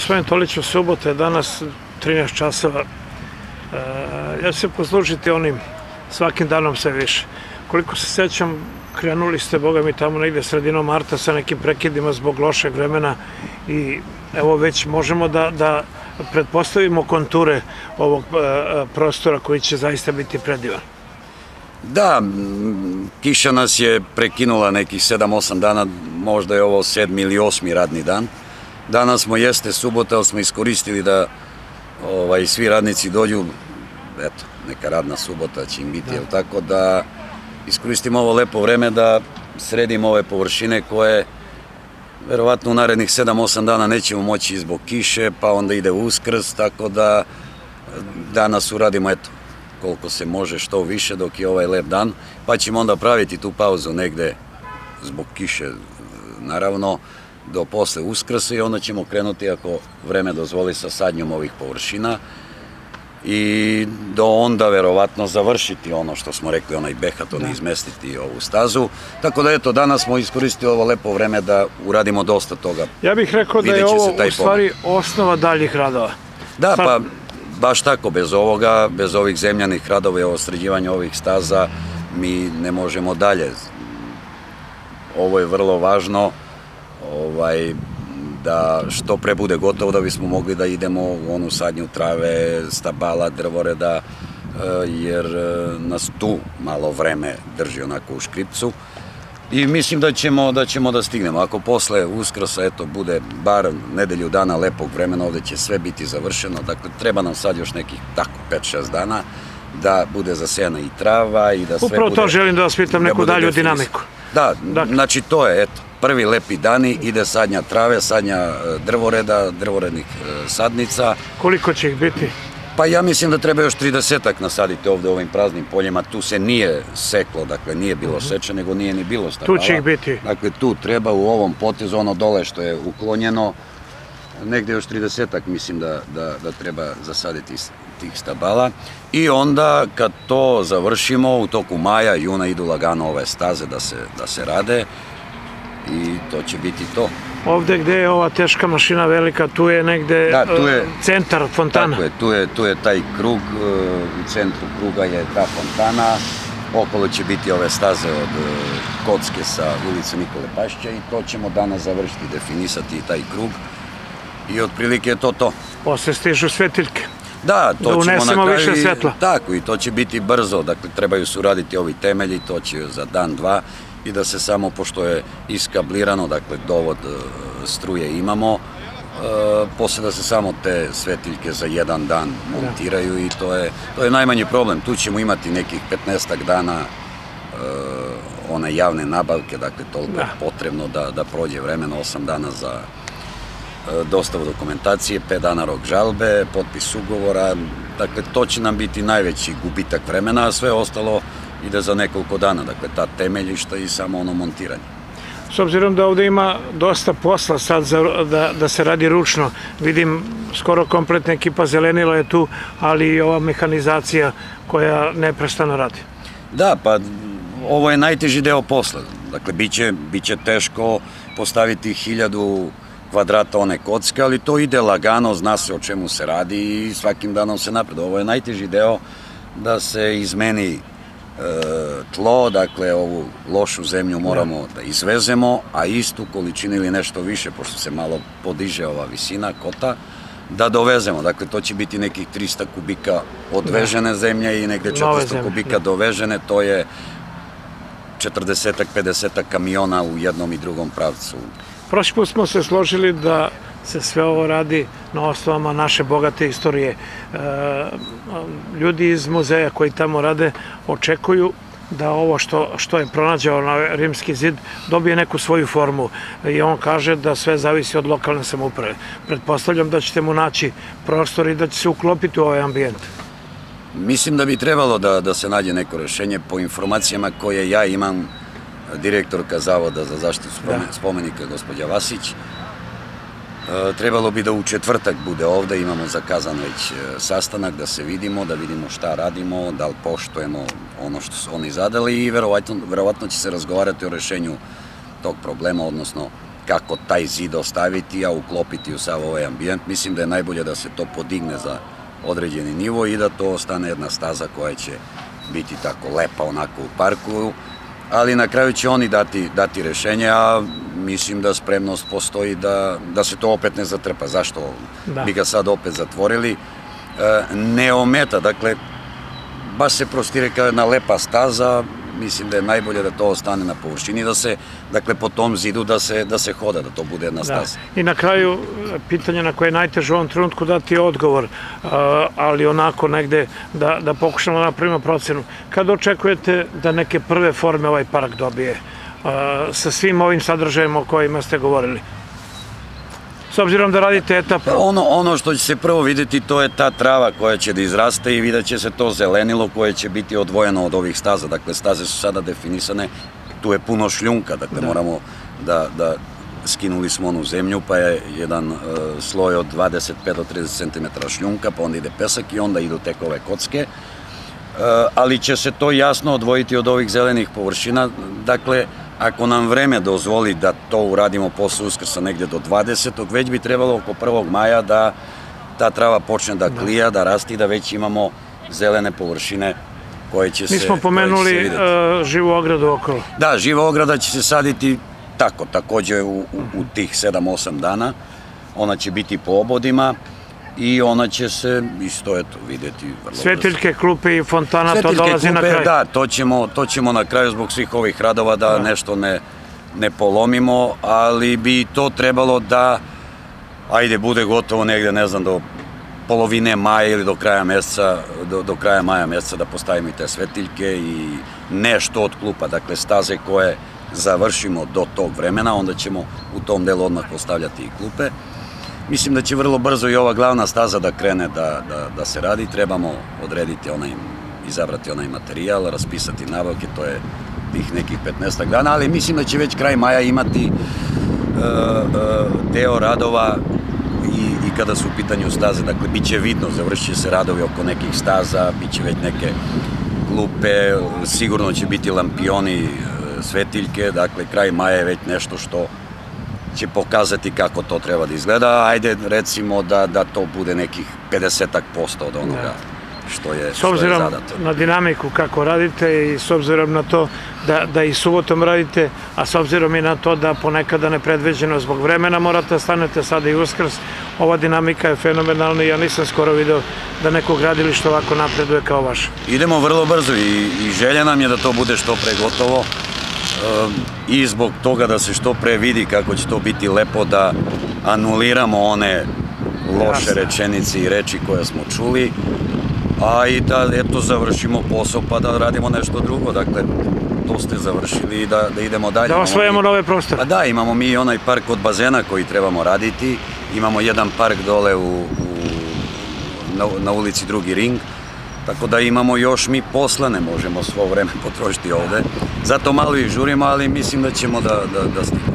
Gospodin Toliću, subota je danas 13 časova. Ja ću se poslužiti onim svakim danom sve više. Koliko se sećam, krenuli ste, boga mi, tamo negde sredinom marta sa nekim prekidima zbog lošeg vremena i evo već možemo da pretpostavimo konture ovog prostora koji će zaista biti predivan. Da, kiša nas je prekinula nekih 7-8 dana, možda je ovo 7. ili 8. radni dan. Danas smo, jeste subota, ali smo iskoristili da svi radnici dođu, eto, neka radna subota će im biti, jel tako, da iskoristimo ovo lepo vreme da sredimo ove površine koje verovatno u narednih 7-8 dana nećemo moći zbog kiše, pa onda ide Uskrs, tako da danas uradimo, eto, koliko se može, što više dok je ovaj lep dan, pa ćemo onda praviti tu pauzu negde zbog kiše, naravno, do posle Uskrsa i onda ćemo krenuti, ako vreme dozvoli, sa sadnjom ovih površina i do onda verovatno završiti ono što smo rekli, onaj behaton, izmestiti ovu stazu. Tako da eto, danas smo iskoristili ovo lepo vreme da uradimo dosta toga. Ja bih rekao da je ovo u stvari osnova daljih radova. Da, pa baš tako, bez ovoga, bez ovih zemljanih radova i ovo sređivanje ovih staza, mi ne možemo dalje. Ovo je vrlo važno da što pre bude gotovo da bismo mogli da idemo u onu sadnju trave, stabala, drvoreda, jer nas tu malo vreme drži onako u škripcu i mislim da ćemo da stignemo. Ako posle Uskrsa, eto, bude bar nedelju dana lepog vremena, ovde će sve biti završeno, dakle treba nam sad još nekih tako 5-6 dana da bude zasejana i trava i da sve bude... Upravo to želim da vas pitam, neku dalju dinamiku. Da, znači to je, eto, prvi lepi dani, ide sadnja trave, sadnja drvoreda, drvorednih sadnica. Koliko će ih biti? Pa ja mislim da treba još 30-ak nasaditi ovde u ovim praznim poljima. Tu se nije seklo, dakle nije bilo seče, nego nije ni bilo stabala. Tu će ih biti? Dakle, tu treba u ovom potezu, ono dole što je uklonjeno, negde još 30-ak mislim da treba zasaditi tih stabala. I onda kad to završimo, u toku maja, juna idu lagano ove staze da se rade i to će biti to. Ovde gde je ova teška mašina velika, tu je negde centar fontana. Tako je, tu je taj krug, u centru kruga je ta fontana, okolo će biti ove staze od Kocke sa ulice Nikole Pašća i to ćemo danas završiti, definisati taj krug i otprilike je to. Posle stižu svetiljke. Da, to ćemo na kraju, više svetla. Tako, i to će biti brzo, dakle trebaju se uraditi ovi temelji, to će za dan, dva, i da se samo, pošto je iskablirano, dakle dovod struje imamo, posle da se samo te svetiljke za jedan dan montiraju i to je najmanji problem. Tu ćemo imati nekih 15 dana one javne nabavke, dakle toliko je potrebno da prođe vremena, 8 dana za dostavu dokumentacije, 5 dana rok žalbe, potpis ugovora, dakle to će nam biti najveći gubitak vremena, a sve ostalo ide za nekoliko dana, dakle ta temeljišta i samo ono montiranje. S obzirom da ovde ima dosta posla sad da se radi ručno, vidim skoro kompletna ekipa zelenila je tu, ali i ova mehanizacija koja neprestano radi. Da, pa ovo je najteži deo posla, dakle biće teško postaviti 1000 kvadrata one kocke, ali to ide lagano, zna se o čemu se radi i svakim danom se napred. Ovo je najteži deo da se izmeni tlo, dakle ovu lošu zemlju moramo da izvezemo, a istu količinu ili nešto više, pošto se malo podiže ova visina kota, da dovezemo. Dakle, to će biti nekih 300 kubika odvežene zemlje i negde 400 kubika dovežene, to je 40-50 kamiona u jednom i drugom pravcu. Prošli put smo se složili da se sve ovo radi na osnovama naše bogate istorije. Ljudi iz muzeja koji tamo rade očekuju da ovo što je pronađao na Rimski zid dobije neku svoju formu i on kaže da sve zavisi od lokalne samouprave. Pretpostavljam da ćete mu naći prostor i da će se uklopiti u ovaj ambijent. Mislim da bi trebalo da se nađe neko rešenje. Po informacijama koje ja imam, direktorka Zavoda za zaštitu spomenika, gospođa Vasić, trebalo bi da u četvrtak bude ovde, imamo zakazan već sastanak, da se vidimo, da vidimo šta radimo, da li poštujemo ono što su oni zadali i verovatno će se razgovarati o rešenju tog problema, odnosno kako taj zid ostaviti, a uklopiti u sav ovaj ambijent. Mislim da je najbolje da se to podigne za određeni nivo i da to ostane jedna staza koja će biti tako lepa onako u parku, ali na kraju će oni dati rešenje, a mislim da spremnost postoji da se to opet ne zatrpa. Zašto bi ga sad opet zatvorili? Ne ometa, dakle, baš se prostire kao jedna lepa staza, mislim da je najbolje da to ostane na površini, da se, dakle, po tom zidu da se hoda, da to bude jedna staza. I na kraju, pitanje na koje je najteže u ovom trenutku dati odgovor, ali onako negde da pokušamo da napravimo procenu. Kada očekujete da neke prve forme ovaj park dobije sa svim ovim sadržajima o kojima ste govorili? S obzirom da radite etapno. Ono što će se prvo videti, to je ta trava koja će da izraste i vidjet će se to zelenilo koje će biti odvojeno od ovih staza. Dakle, staze su sada definisane, tu je puno šljunka, dakle moramo skinuli smo onu zemlju, pa je jedan sloj od 25 do 30 cm šljunka, pa onda ide pesak i onda idu tek ove kocke. Ali će se to jasno odvojiti od ovih zelenih površina. Dakle, ako nam vreme dozvoli da to uradimo posle Uskrsa negde do 20. već bi trebalo oko 1. maja da ta trava počne da klija, da rasti i da već imamo zelene površine koje će se videti. Mi smo pomenuli živu ogradu okolo. Da, živa ograda će se saditi takođe u tih 7-8 dana. Ona će biti po obodima i ona će se isto videti vrlo brzo. Svetiljke, klupe i fontana, to dolazi na kraju. Da, to ćemo na kraju zbog svih ovih radova da nešto ne polomimo, ali bi to trebalo da, ajde, bude gotovo negde, ne znam, do polovine maja ili do kraja maja meseca da postavimo i te svetiljke i nešto od klupa, dakle staze koje završimo do tog vremena, onda ćemo u tom delu odmah postavljati i klupe. Mislim da će vrlo brzo i ova glavna staza da krene da se radi. Trebamo odrediti izabrati onaj materijal, raspisati nabavke, to je tih nekih 15 dana, ali mislim da će već kraj maja imati deo radova i kada su u pitanju staze, dakle, bit će vidno, završit će se radovi oko nekih staza, bit će već neke klupe, sigurno će biti lampioni, svetiljke, dakle, kraj maja je već nešto što će pokazati kako to treba da izgleda. Ajde, recimo da to bude nekih 50% od onoga što je zadato. S obzirom na dinamiku kako radite i s obzirom na to da i subotom radite, a s obzirom i na to da ponekada nepredviđeno zbog vremena morate da stanete sada i Uskrs, ova dinamika je fenomenalna i ja nisam skoro video da neko gradilište ovako napreduje kao vaše. Idemo vrlo brzo i želja nam je da to bude što pre gotovo i zbog toga da se što pre vidi kako će to biti lepo, da anuliramo one loše rečenice i reči koje smo čuli, a i da eto završimo posao pa da radimo nešto drugo. Dakle, to ste završili i da idemo dalje. Da osvojimo nove prostore. Pa da, imamo mi onaj park od bazena koji trebamo raditi, imamo jedan park dole na ulici Drugi ring, tako da imamo još mi posla, ne možemo svo vreme potrošiti ovde. Zato malo i žurimo, ali mislim da ćemo da stignemo.